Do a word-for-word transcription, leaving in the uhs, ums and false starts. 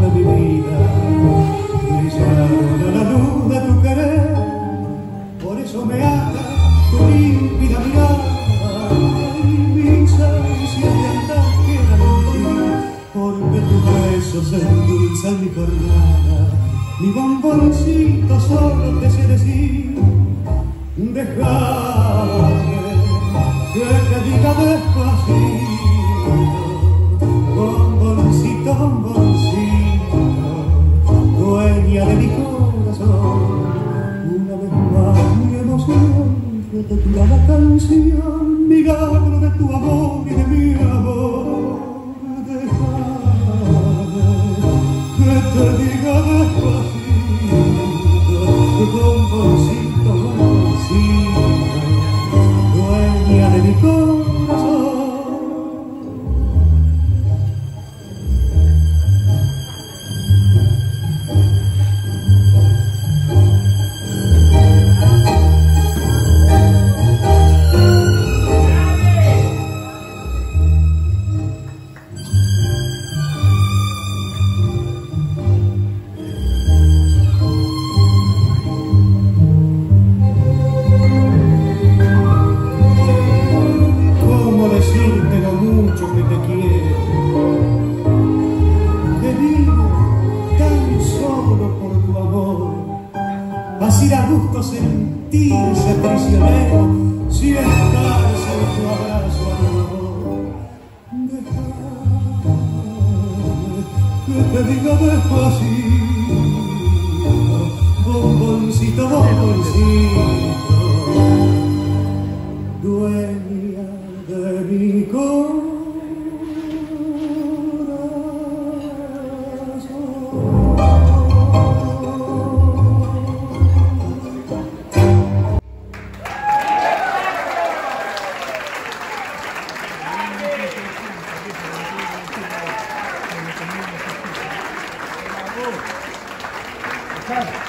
de mi vida, brillaron a la luz de tu querer, por eso me ata tu límpida mirada, y mi ansia de andar queda en ti, porque tus besos endulzan mi jornada, mi bomboncito solo te sé decir, déjame que te diga despacito, bomboncito, bomboncito, dueña de mi corazón. Una vez más mi emoción que te tira la canción, milagro de tu amor y de mi amor. Déjame que te diga despacito, bomboncito, bomboncito, dueña de mi corazón. Ir a gusto sentirse prisionero si estás en tu abrazo amor. Déjame que te diga despacito, bomboncito, bomboncito, dueña de mi corazón. Claro.